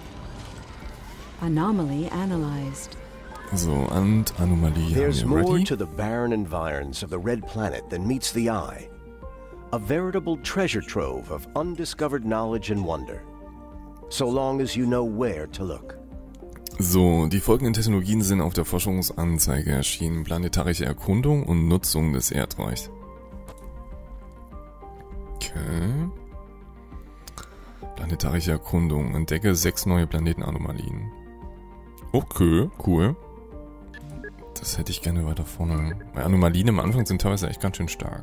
Anomaly analyzed. So, und Anomalie There's haben wir more ready. to the barren environs of the red planet than meets the eye. A veritable treasure trove of undiscovered knowledge and wonder. So long as you know where to look. So, die folgenden Technologien sind auf der Forschungsanzeige erschienen. Planetarische Erkundung und Nutzung des Erdreichs. Okay. Planetarische Erkundung. Entdecke sechs neue Planetenanomalien. Okay, cool. Das hätte ich gerne weiter vorne. Weil Anomalien am Anfang sind teilweise echt ganz schön stark.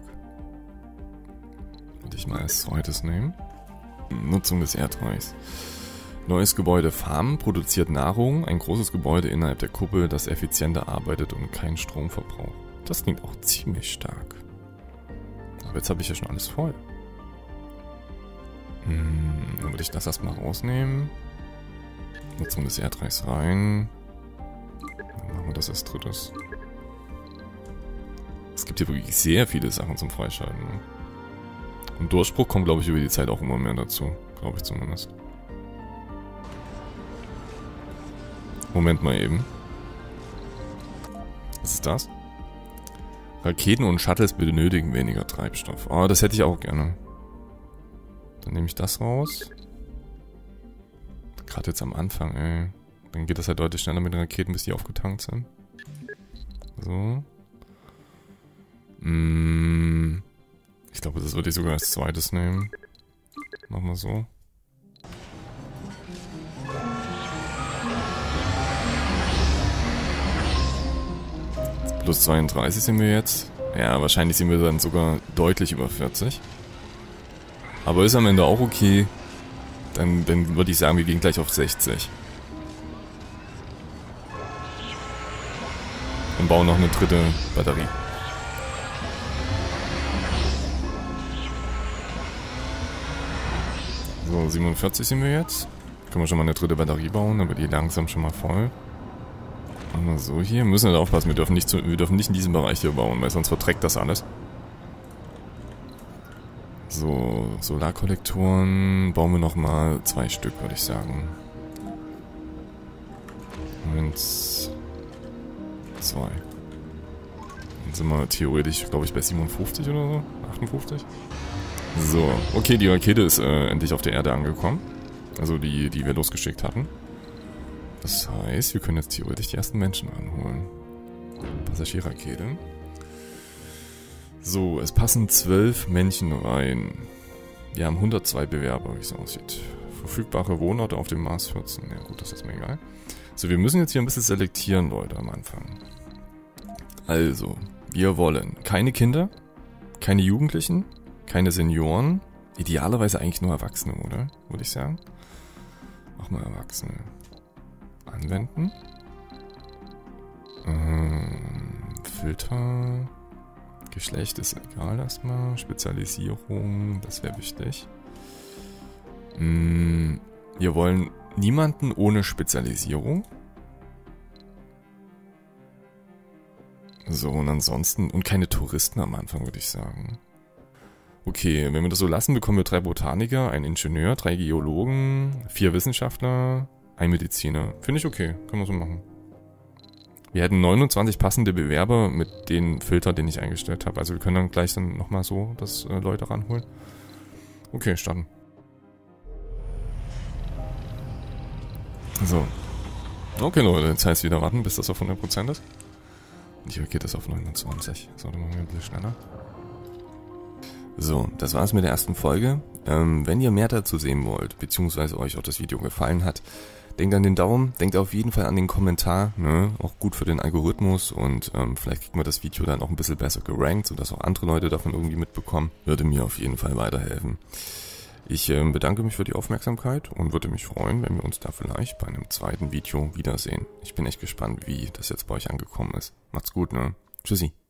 Würde ich mal als zweites nehmen. Nutzung des Erdreichs. Neues Gebäude Farm produziert Nahrung. Ein großes Gebäude innerhalb der Kuppel, das effizienter arbeitet und keinen Strom verbraucht. Das klingt auch ziemlich stark. Aber jetzt habe ich ja schon alles voll. Hm, dann würde ich das erstmal rausnehmen. Nutzung des Erdreichs rein. Dann machen wir das als drittes. Es gibt hier wirklich sehr viele Sachen zum Freischalten. Und Durchbruch kommt, glaube ich, über die Zeit auch immer mehr dazu. Glaube ich zumindest. Moment mal eben. Was ist das? Raketen und Shuttles benötigen weniger Treibstoff. Oh, das hätte ich auch gerne. Dann nehme ich das raus. Gerade jetzt am Anfang, ey. Dann geht das halt deutlich schneller mit den Raketen, bis die aufgetankt sind. So. Mm. Ich glaube, das würde ich sogar als zweites nehmen. Machen wir so. Plus zweiunddreißig sind wir jetzt. Ja, wahrscheinlich sind wir dann sogar deutlich über vierzig. Aber ist am Ende auch okay. Dann, dann würde ich sagen, wir gehen gleich auf sechzig. Und bauen noch eine dritte Batterie. So, siebenundvierzig sind wir jetzt. Können wir schon mal eine dritte Batterie bauen, dann wird die langsam schon mal voll. Machen wir so hier. Wir müssen halt aufpassen, wir dürfen nicht, zu, wir dürfen nicht in diesem Bereich hier bauen, weil sonst verträgt das alles. So, Solarkollektoren bauen wir nochmal zwei Stück, würde ich sagen. Eins, zwei. Dann sind wir theoretisch, glaube ich, bei siebenundfünfzig oder so. achtundfünfzig. So, okay, die Rakete ist äh, endlich auf der Erde angekommen. Also die, die wir losgeschickt hatten. Das heißt, wir können jetzt theoretisch die ersten Menschen ranholen. Passagierrakete. So, es passen zwölf Männchen rein. Wir haben hundertzwei Bewerber, wie es aussieht. Verfügbare Wohnorte auf dem Mars vierzehn. Ja gut, das ist mir egal. So, wir müssen jetzt hier ein bisschen selektieren, Leute, am Anfang. Also, wir wollen keine Kinder, keine Jugendlichen, keine Senioren. Idealerweise eigentlich nur Erwachsene, oder? Würde ich sagen. Mach mal Erwachsene. Anwenden. Ähm, Filter. Geschlecht ist egal erstmal. Spezialisierung, das wäre wichtig. Mm, wir wollen niemanden ohne Spezialisierung. So, und ansonsten, und keine Touristen am Anfang, würde ich sagen. Okay, wenn wir das so lassen, bekommen wir drei Botaniker, einen Ingenieur, drei Geologen, vier Wissenschaftler, ein Mediziner. Finde ich okay, können wir so machen. Wir hätten neunundzwanzig passende Bewerber mit den Filter, den ich eingestellt habe. Also wir können dann gleich dann nochmal so das äh, Leute ranholen. Okay, starten. So. Okay, Leute, jetzt heißt es wieder warten, bis das auf hundert Prozent ist. Und hier geht es auf neunundzwanzig. So, dann machen wir ein bisschen schneller. So, das war's mit der ersten Folge. Ähm, wenn ihr mehr dazu sehen wollt, beziehungsweise euch auch das Video gefallen hat, denkt an den Daumen, denkt auf jeden Fall an den Kommentar, ne? Auch gut für den Algorithmus und ähm, vielleicht kriegen wir das Video dann auch ein bisschen besser gerankt, sodass auch andere Leute davon irgendwie mitbekommen. Würde mir auf jeden Fall weiterhelfen. Ich ähm, bedanke mich für die Aufmerksamkeit und würde mich freuen, wenn wir uns da vielleicht bei einem zweiten Video wiedersehen. Ich bin echt gespannt, wie das jetzt bei euch angekommen ist. Macht's gut, ne? Tschüssi.